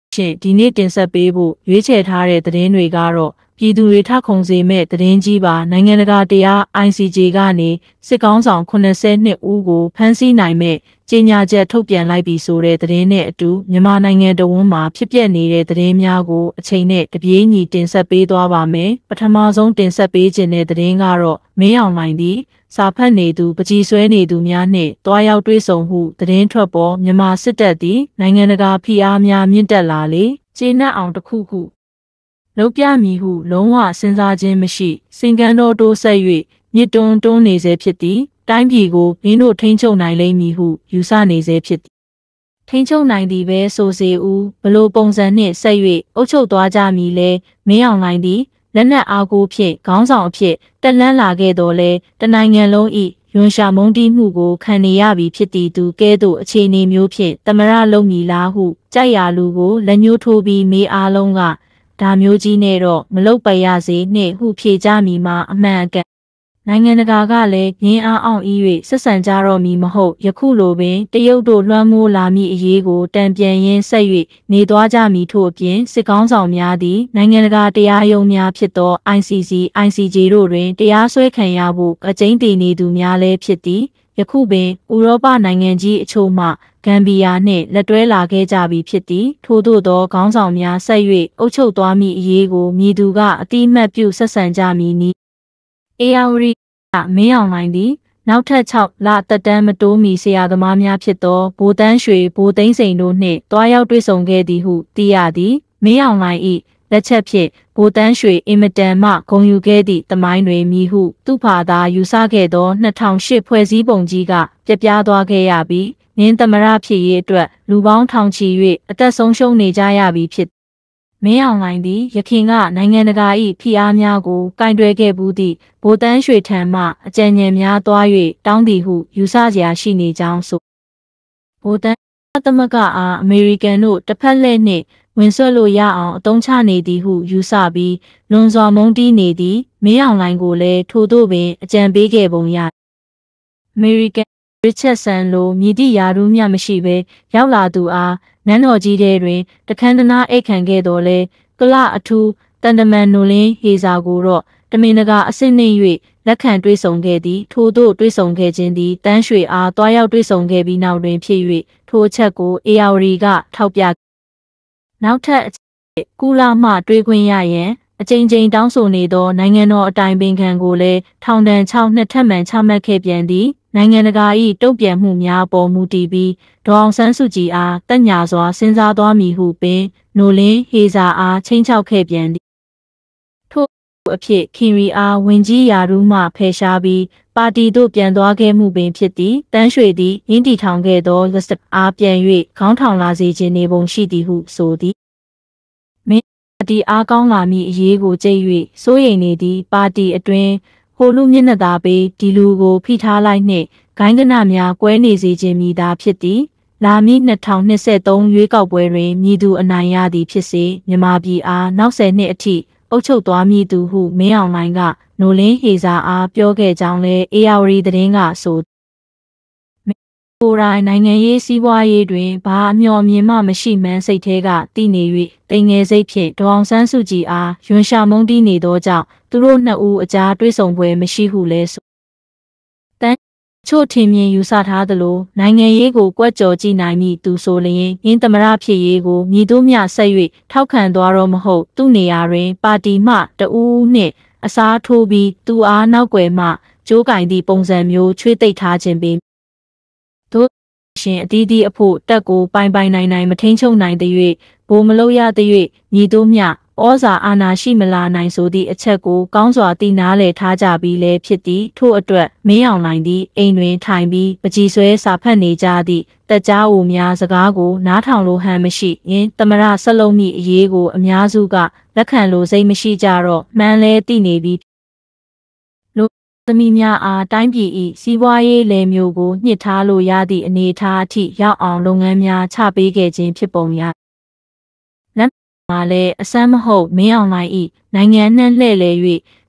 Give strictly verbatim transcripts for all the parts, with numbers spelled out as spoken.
ရှင်ဒီနေ့တင်ဆက်ပေးဖို့ရွေးချယ်ထားတဲ့သတင်းတွေကတော့ပြည်သူတွေထခုံစေမဲ့သတင်းကြီးပါနိုင်ငံတကာတရား I C J ကနေစစ်ကောင်းဆောင်eighty-twoဦးကိုဖမ်းဆီးနိုင်မဲ့ကြေညာချက်ထုတ်ပြန်လိုက်ပြီးဆိုတဲ့သတင်းနဲ့အတူမြန်မာနိုင်ငံတဝန်းမှာဖြစ်ပျက်နေတဲ့သတင်းများကိုအချိန်နဲ့တပြေးညီတင်ဆက်ပေးသွားပါမယ်ပထမဆုံးတင်ဆက်ပေးခြင်းတဲ့သတင်းကတော့မင်းအောင်လှိုင်သည်စာဖတ်နေသူပကြီးဆွဲနေသူများနှင့်တွားရောက်တွေ့ဆုံမှုသတင်းထွက်ပေါ်မြန်မာစစ်တပ်သည်နိုင်ငံတကာဖိအားများမြင့်တက်လာလေကျေနပ်အောင်တစ်ခုခုလုံးပြမည်ဟုလုံးဝစဉ်းစားခြင်းမရှိစင်ကန်းတော်တိုးဆက်၍မြစ်တွန်းတွန်းနေစေဖြစ်သည်တိုင်းပြည်ကိုမင်းတို့ထိန်းချုပ်နိုင်လိမ့်မည်ဟုယူဆနေစေဖြစ်သည်ထိန်းချုပ်နိုင်သည်ပဲဆိုစေဦးဘလို့ပုံစံနှင့်ဆက်၍အုပ်ချုပ်သွားကြမည်လဲမင်းအောင်လှိုင်သည်လက်နက်အားကိုဖြင့်ခေါင်းဆောင်အဖြစ်တက်လှမ်းလာခဲ့တော်လဲတနိုင်ငံလုံး၏ယွန်ရှာမုန်းတီးမှုကိုခံနေရပြီဖြစ်သည်သူကဲ့သို့အခြေအနေမျိုးဖြင့်တမရလုံးမီလားဟုကြိုက်ရလူကိုလက်ညှိုးထိုးပြီးမေးအားလုံးကဒါမျိုးကြီးနဲ့တော့မလုတ်ပရစေနှင့်ဟုဖြေကြမည်မှာအမှန်အကန်နိုင်ငံတကာကလည်းငင်းအားအောင်ဤ၍ဆက်ဆံကြတော့မည်မဟုတ်ယခုလိုပင်တရုတ်တို့လွှမ်းမိုးလာမည့်အရေးကိုတံပြန်ရင်းဆက်၍နေသွားကြမည်ထို့အပြင်စစ်ကောင်းဆောင်များသည်နိုင်ငံတကာတရားရုံးများဖြစ်သော I C C I C J တို့တွင်တရားစွဲခံရဖို့အကျဉ်းတည်နေသူများလည်းဖြစ်သည်ယခုပင်ဥရောပနိုင်ငံကြီးအချို့မှဂမ်ဘီယာနှင့်လက်တွဲလာခဲ့ကြပြီဖြစ်သည်ထို့သို့သောခေါင်းဆောင်များဆက်၍အုပ်ချုပ်သွားမည့်အရေးကိုမည်သူကအတိအမှတ်ပြုဆက်ဆံကြမည်နည်းအေယာဝတီမင်းအောင်လှိုင်သည်နောက်ထပ်sixလသက်တမ်းမတိုးမီဆရာသမားများဖြစ်သောဘိုးတန်းရွှေဘိုးသိန်းစိန်တို့နှင့်တွားရောက်တွေ့ဆုံခဲ့သည်ဟုသိရသည်မင်းအောင်လှိုင်၏လက်ချက်ဖြင့်ဘိုးတန်းရွှေအင်မတန်မှဂုဏ်ယူခဲ့သည့်တမိုင်းတွင်မည်ဟုသူ့ဖာသာယူဆခဲ့သောtwo thousand eightဖွဲ့စည်းပုံကြီးကပြပြသွားခဲ့ရပြီးနင်းသမရဖြစ်ရေးအတွက်လူပေါင်းထောင်ချီ၍အသက်ဆုံးရှုံးနေကြရပြီဖြစ်မင်းအောင်လှိုင်သည်ယခင်ကနိုင်ငံတကာ၏ဖိအားများကိုကင်တွယ်ခဲ့ဘူးသည့်ဘိုးတန်းရွှေထံမှအကြံဉာဏ်များသွား၍တောင်းသည်ဟုယူဆစရာရှိနေကြောင်းဆိုဘိုးတန်းသမဂအားအမေရိကန်တို့တစ်ဖက်လှည့်နှင့်ဝင်ဆွဲလို့ရအောင်အသုံးချနေသည်ဟုယူဆပြီးလွန်စွာမုန်းတီးနေသည်မင်းအောင်လှိုင်ကိုလည်းထို့သို့ပင်အကြံပေးခဲ့ပုံရအမေရိကန်ရစ်ချက်ဆန်လိုမြည်သည့်ယာရူးမြမရှိဘဲရောက်လာသူအားနန်းတော်ကြီးထဲတွင်တခန်းတနာအိတ်ခံခဲ့တော်လဲကလအထူးတန်တမန်နိုလင်းဟေဇာကိုတော့တမင်တကာအစစ်နှိမ့်၍လက်ခံတွေ့ဆုံခဲ့သည်ထို့သို့တွေ့ဆုံခဲ့ခြင်းသည်တန်းရွှေအားတွားရောက်တွေ့ဆုံခဲ့ပြီးနောက်တွင်ဖြစ်၍ထိုအချက်ကိုအေယာဝတီကထောက်ပြနောက်ထပ်ကူလာမှတွေးခွင့်ရရန်အကြိမ်ကြိမ်တောင်းဆိုနေသောနိုင်ငံတော်အတိုင်ပင်ခံကိုလည်းထောင်ဒဏ်sixနှစ်ထပ်မံချမှတ်ခဲ့ပြန်သည်နိုင်ငံတကာ၏တုံ့ပြန်မှုများပေါ်မူတည်ပြီးဒေါအောင်ဆန်းစုကြည်အားတက်ညာစွာစဉ်းစားသွားမည်ဟုပင်နိုလင်းဟေဇာအားချိန်ချောက်ခဲ့ပြန်သည်ထို့အဖြစ်ခင်ရီအားဝင်ကြီးယာရူးမှဖယ်ရှားပြီးပါတီသို့ပြန်သွားခဲ့မှုပင်ဖြစ်သည်တန်းရွှေသည်ရင်းတီထောင်ခဲ့သောလက်စအားပြန်၍ခေါင်းထောင်လာစေခြင်းနေပုံရှိသည်ဟုဆိုသည်မင်းပါတီအားကောင်းလာမည့်အရေးကိုကြိတ်၍စိုးရိမ်နေသည်ပါတီအတွင်းဟိုလူမျက်နှာသာပေးဒီလူကိုဖိထားလိုက်နှင့်ဂိုင်းကနများကွဲနေစေခြင်းမိသာဖြစ်သည်လာမည့်twenty twenty-threeရွေးကောက်ပွဲတွင်မည်သူအနိုင်ရသည်ဖြစ်စေမြန်မာပြည်အားနောက်tenနှစ်အထိအုပ်ချုပ်သွားမည်သူဟုမင်းအောင်လှိုင်ကနိုလင်းဟေဇာအားပြောခဲ့ကြောင်းလည်းအေယာဝတီသတင်းကဆိုကိုယ်တိုင်နိုင်ငံရေးစီးပွားရေးတွင်ဘာအမျှော်မြင်မှမရှိမှန်းစိတ်ထဲကသိနေ၍တိမ်ငယ်စိတ်ဖြင့်ဒေါအောင်ဆန်းစုကြည်အားယွန်ရှာမုန်းတီးနေသောကြောင့်သူတို့နှစ်ဦးအကြားတွေ့ဆုံပွဲမရှိဟုလဲဆိုတန်းချို့ထင်မြင်ယူဆထားသလိုနိုင်ငံရေးကိုကွက်ကြော်ကြည့်နိုင်မည်သူဆိုလျင်ရင်းသမရဖြစ်ရေးကိုမြည်တို့မျှဆက်၍ထောက်ခံသွားတော့မဟုတ်သူ့နေရာတွင်ပါတီမှတဦးနှင့်အစားထိုးပြီးသူအားနောက်ွယ်မှကြိုးကင်သည့်ပုံစံမျိုးချွေးသိပ်ထားခြင်းပင်တို့ရှင်အတီးတီးအဖို့တက်ကိုပိုင်ပိုင်နိုင်နိုင်မထိန်ချုပ်နိုင်သည်၍ဘိုးမလို့ရသည်၍ညီတို့မျှဩဇာအာဏာရှိမလာနိုင်ဆိုသည့်အချက်ကိုကောင်းစွာသိနားလည်ထားကြပြီးလဲဖြစ်သည်ထို့အတွက်မင်းအောင်လှိုင်သည်အိမ်တွင်ထိုင်ပြီးပကြီးဆွဲစာဖတ်နေကြသည့်တက်ကြားအိုများစကားကိုနားထောင်လိုဟန်မရှိရင်သမရဆက်လုံးမိအရေးကိုအများစုကလက်ခံလိုစိတ်မရှိကြတော့မှန်းလဲသိနေပြီးသမီးများအားတိုင်းပြည်၏စီးပွားရေးလယ်မျိုးကိုညှစ်ထားလို့ရသည့်အနေအထားအထိရောက်အောင်လုပ်ငန်းများချပေးခဲ့ခြင်းဖြစ်ပုံရလက်မှာလည်းအစမ်းမဟုတ်မင်းအောင်လှိုင်၏နိုင်ငံနှံ့လှဲ့လေ၍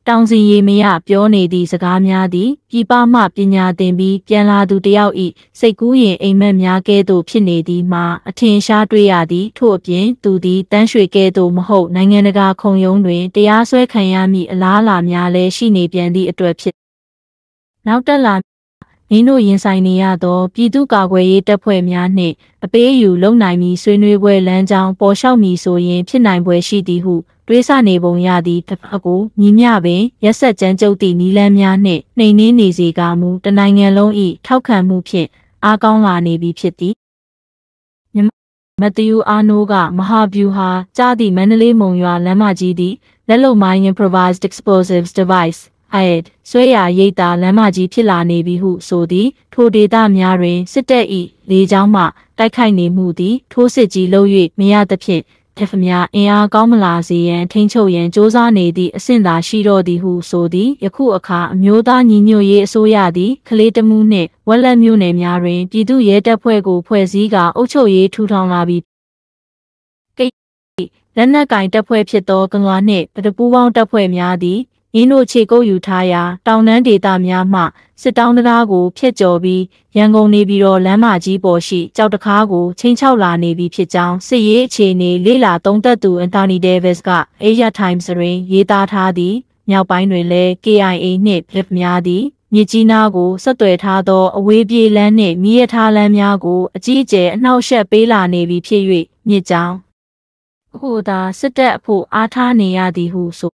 တောင်စီရေမရပြောနေသည့်စကားများသည်ပြည်ပမှပညာသင်ပြီးပြန်လာသူတယောက်၏စိတ်ကူးရင်အိမ်မက်များကဲ့သို့ဖြစ်နေသည်မှာအထင်ရှားတွေ့ရသည်ထို့အပြင်သူသည်တန်းရွှေကဲ့သို့မဟုတ်နိုင်ငံတကာခုံရုံးတွင်တရားစွဲခံရမည့်အလားအလာများလည်းရှိနေပြန်သည့်အတွက်ဖြစ်နောက်တက်လာမင်းတို့ရင်ဆိုင်နေရသောပြည်သူ့ကာကွယ်ရေးတပ်ဖွဲ့များနှင့်အပေးအယူလုပ်နိုင်မည်ဆွေးနွေးပွဲလမ်းကြောင်းပေါ်လျှောက်မည်ဆိုရင်ဖြစ်နိုင်ပွဲရှိသည်ဟုတွေးဆနေပုံရသည့်တစ်ဖက်ကိုညီမျှပင်ရက်ဆက်ကြမ်းကြုတ်သည့်နီလန်းများနှင့်နှိမ်နင်းနေစေကမူတနိုင်ငံလုံး၏ထောက်ခံမှုဖြင့်အားကောင်းလာနေပြီဖြစ်သည်မက်သယူအာနိုးကမဟာဗျူဟာကြားသည့်မန္တလေးမုံရွာလမ်းမကြီးသည်လက်လုံမိုင်း improvised explosives deviceအိုက်ဆွဲရရိတ်တာလမ်းမကြီးဖြစ်လာနေပြီဟုဆိုသည်ထိုဒေသများတွင်စစ်တပ်၏လေကြောင်းမှတိုက်ခိုက်နေမှုသည်ထိုးစစ်ကြီးလုပ်၍မရသဖြင့်တဖများအင်အားကောင်းမလာစေရန်ထိန်းချုပ်ရန်စ조사နေသည့်အဆင့်သာရှိတော့သည်ဟုဆိုသည်ယခုအခါအမျိုးသားညီညွတ်ရေးအစိုးရသည်ကလေးတမှုနှင့်ဝက်လက်မြို့နယ်များတွင်ပြည်သူ့ရဲတပ်ဖွဲ့ကိုဖွဲ့စည်းကာအုပ်ချုပ်ရေးထူထောင်လာပြီးကိလက်နက်ကင်တပ်ဖွဲ့ဖြစ်သောကငွာနှင့်ပတပူးပေါင်းတပ်ဖွဲ့များသည်ရင်းတို့ခြေကုပ်ယူထားရာတောင်တန်းဒေသများမှစစ်တောင်းတရားကိုဖျက်ကျော်ပြီးရန်ကုန်နေပြီးတော့လမ်းမကြီးပေါ်ရှိကြောက်တကားကိုချင်းချောက်လာနေပြီဖြစ်ကြောင်းစစ်ရေးအခြေအနေလေ့လာသုံးသပ်သူအန်တိုနီဒေးဗစ်က Asia Times တွင်ရေးသားထားသည်မြောက်ပိုင်းတွင်လည်း K I A နှင့် B L F များသည်မြစ်ကြီးနားကိုဆက်သွယ်ထားသောအဝေးပြေးလမ်းနှင့်မီးရထားလမ်းများကိုအကြီးအကျယ်အနှောက်အယှက်ပေးလာနေပြီဖြစ်၍မြစ်ကြောင်းဟိုသာစစ်တပ်အဖို့အားထားနေရသည်ဟုဆို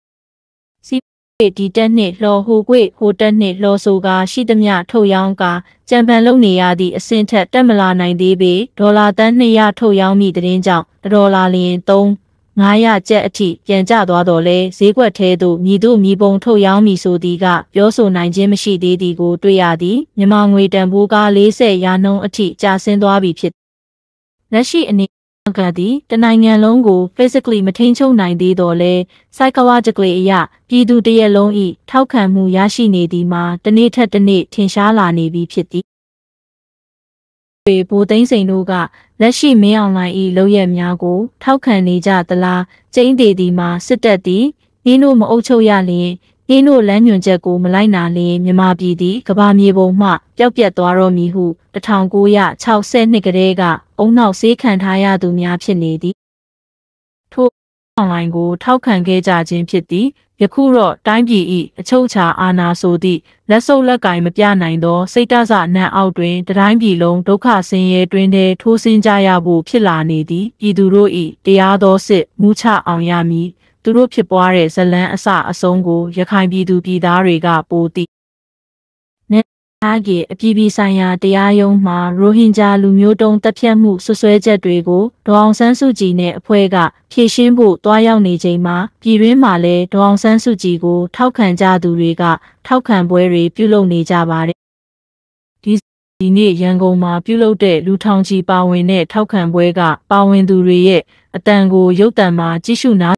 ဒီတက်နှင့်လှော်ဟိုကွေဟိုတက်နှင့်လှော်ဆိုကာရှိသမျှထုတ်ရောင်းကာကြံပန်လုပ်နေရသည့်အဆင့်ထက်တက်မလာနိုင်သေးပေဒေါ်လာတန်းနှစ်ရာထုတ်ရောင်းမိတဲ့ကြောင့်ဒေါ်လာလျင်သုံးငါးရာကျပ်အထိပြန်ကျသွားတော့လဲဈေးကွက်ထဲသို့မြည်တို့မြည်ပုံထုတ်ရောင်းမိဆိုသည်ကပြောဆိုနိုင်ခြင်းမရှိသေးသည်ကိုတွေ့ရသည်မြန်မာငွေတန်ဖိုးကား၄၀ရာနှုန်းအထိကျဆင်းသွားပြီဖြစ်လက်ရှိအနေကသည်တနိုင်ငံလုံးကို physically မထိန်ချုပ်နိုင်သေးတော့လဲ psychologically အရာပြည်သူတရက်လုံး၏ထောက်ခံမှုရရှိနေသည်မှာတနေ့ထက်တနေ့ထင်ရှားလာနေပြီဖြစ်သည်ဗိုလ်သိန်းစိန်တို့ကလက်ရှိမင်းအောင်လှိုင်၏လုပ်ရက်များကိုထောက်ခံနေကြသလားကျင်းသေးသည်မှာစစ်တပ်သည်ရင်းတို့မအုပ်ချုပ်ရလျင်ရင်းတို့လမ်းညွှန်ချက်ကိုမလိုက်နာလျင်မြန်မာပြည်သည်ကမ္ဘာမြေပုံမှပျောက်ပြတ်သွားတော့မည်ဟုတထောင်ကိုးရာခြောက်ဆယ်နှစ်ကတည်းကအုံနောက်ဆေးခံထားရသူများဖြစ်နေသည်ထို့အွန်လိုင်းကိုထောက်ခံခဲ့ကြခြင်းဖြစ်သည်ယခုတော့တိုင်းပြည်၏အချုပ်အခြာအာဏာဆိုသည့်လက်စုပ်လက်ကင်မပြနိုင်သောစိတ်တဆနံအောက်တွင်တိုင်းပြည်လုံးဒုက္ခဆင်းရဲတွင်ထဲထိုးဆင်းကြရဖို့ဖြစ်လာနေသည်ပြည်သူတို့၏တရားသောစစ်မူးချအောင်ရမည်သူတို့ဖြစ်ပွားတဲ့ဇလန်းအစအဆုံးကိုရခိုင်ပြည်သူပြည်သားတွေကပိုသိနေအားကြီးအပြည်ပြည်ဆိုင်ရာတရားရုံးမှရိုဟင်ဂျာလူမျိုးတုံးတပ်ဖြတ်မှုဆွဆွဲချက်တွေကိုဒေါအောင်ဆန်းစုကြည်နဲ့အဖွဲ့ကဖြေရှင်းဖို့တွားရောက်နေချိန်မှာပြည်တွင်းမှာလည်းဒေါအောင်ဆန်းစုကြည်ကိုထောက်ခံကြသူတွေကထောက်ခံပွဲတွေပြုလုပ်နေကြပါတယ်ဒီဒီနေ့ရန်ကုန်မှာပြုလုပ်တဲ့လူထောင်ချီပါဝင်တဲ့ထောက်ခံပွဲကပါဝင်သူတွေရဲ့အတန်ကိုရုပ်သံမှာကြည့်ရှုနာ